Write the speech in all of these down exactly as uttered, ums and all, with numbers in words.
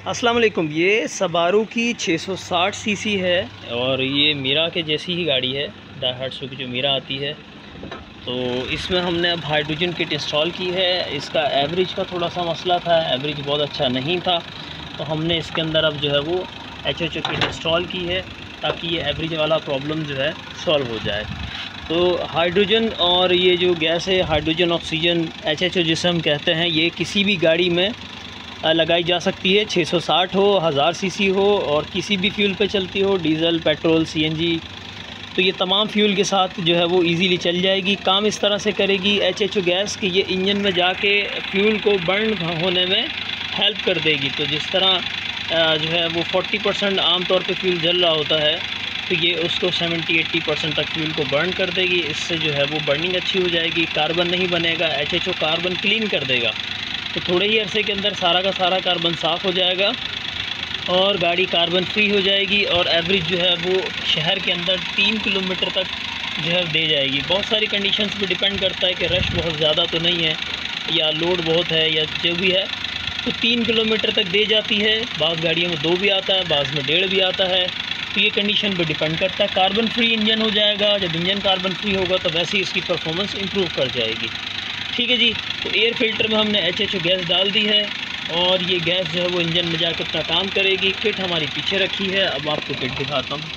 अस्सलाम वालेकुम। ये सबारू की छह सौ साठ सीसी है और ये मीरा के जैसी ही गाड़ी है, डायहाट्सू की जो मीरा आती है। तो इसमें हमने अब हाइड्रोजन किट इंस्टॉल की है। इसका एवरेज का थोड़ा सा मसला था, एवरेज बहुत अच्छा नहीं था, तो हमने इसके अंदर अब जो है वो H H O kit install की है ताकि ये एवरेज वाला प्रॉब्लम जो है सॉल्व हो जाए। तो हाइड्रोजन और ये जो गैस है hydrogen oxygen H H O जिसे हम कहते हैं, ये किसी भी गाड़ी में लगाई जा सकती है, छह सौ साठ हो, हज़ार सीसी हो और किसी भी फ्यूल पे चलती हो, डीज़ल, पेट्रोल, सीएनजी। तो ये तमाम फ्यूल के साथ जो है वो इजीली चल जाएगी। काम इस तरह से करेगी एच एच ओ गैस कि ये इंजन में जाके फ्यूल को बर्न होने में हेल्प कर देगी। तो जिस तरह जो है वो चालीस परसेंट आम तौर पे फ्यूल जल रहा होता है, तो ये उसको सत्तर अस्सी परसेंट तक फ्यूल को बर्न कर देगी। इससे जो है वो बर्निंग अच्छी हो जाएगी, कार्बन नहीं बनेगा, H H O carbon clean कर देगा। तो थोड़े ही अरसे के अंदर सारा का सारा कार्बन साफ़ हो जाएगा और गाड़ी कार्बन फ्री हो जाएगी और एवरेज जो है वो शहर के अंदर तीन किलोमीटर तक जो है दे जाएगी। बहुत सारी कंडीशंस पे डिपेंड करता है कि रश बहुत ज़्यादा तो नहीं है या लोड बहुत है या जो भी है, तो तीन किलोमीटर तक दे जाती है। बाज़ गाड़ियों में दो भी आता है, बाज़ में डेढ़ भी आता है, तो ये कंडीशन पे डिपेंड करता है। कार्बन फ्री इंजन हो जाएगा। जब इंजन कार्बन फ्री होगा तो वैसे ही इसकी परफॉर्मेंस इम्प्रूव कर जाएगी। ठीक है जी। तो एयर फिल्टर में हमने एच एच ओ गैस डाल दी है और ये गैस जो है वो इंजन में जाकर अपना काम करेगी। किट हमारी पीछे रखी है, अब आपको किट दिखाता हूँ।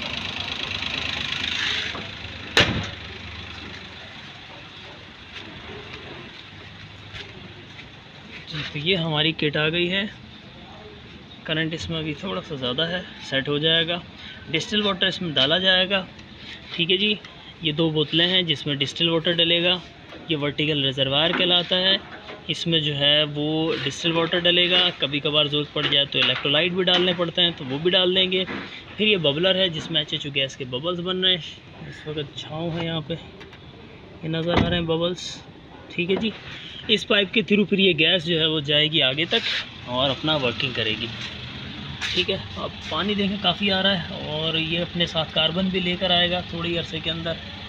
जी, तो ये हमारी किट आ गई है। करंट इसमें अभी थोड़ा सा ज़्यादा है, सेट हो जाएगा। डिस्टिल वाटर इसमें डाला जाएगा। ठीक है जी। ये दो बोतलें हैं जिसमें डिस्टिल वाटर डलेगा। ये वर्टिकल रिजर्वायर कहलाता है। इसमें जो है वो डिस्टिल वाटर डलेगा। कभी कभार ज़रूरत पड़ जाए तो इलेक्ट्रोलाइट भी डालने पड़ते हैं, तो वो भी डाल देंगे। फिर ये बबलर है जिसमें एच एच ओ गैस के बबल्स बन रहे हैं। इस वक्त छाँव है, यहाँ पे ये नज़र आ रहे हैं बबल्स। ठीक है जी। इस पाइप के थ्रू फिर ये गैस जो है वो जाएगी आगे तक और अपना वर्किंग करेगी। ठीक है। अब पानी देखें काफ़ी आ रहा है और ये अपने साथ कार्बन भी लेकर आएगा थोड़ी अरसे के अंदर।